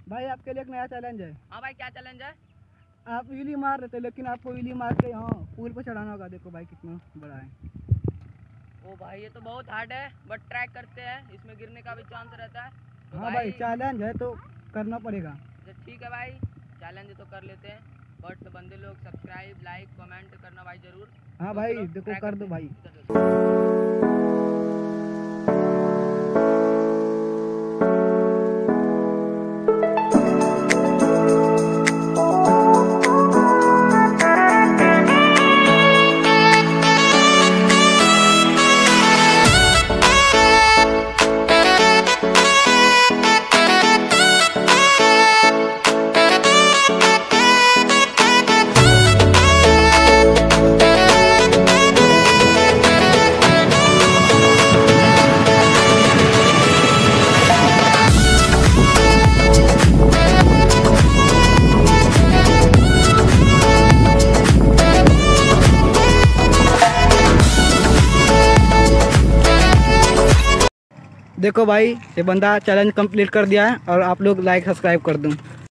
भाई आपके लिए एक नया चैलेंज है। हाँ भाई, क्या चैलेंज है? आप व्हीली मार रहे थे, लेकिन आपको व्हीली मार के यहाँ पुल पर चढ़ाना होगा। देखो भाई कितना बड़ा है। ओ भाई, ये तो बहुत हार्ड है, बट ट्राई करते हैं। इसमें गिरने का भी चांस रहता है तो हाँ भाई चैलेंज है तो करना पड़ेगा। ठीक है भाई, चैलेंज तो कर लेते हैं, बट बंदे लोग सब्सक्राइब, लाइक, कमेंट करना भाई जरूर। हाँ तो भाई देखो कर दो भाई। देखो भाई ये बंदा चैलेंज कंप्लीट कर दिया है और आप लोग लाइक सब्सक्राइब कर दूँ।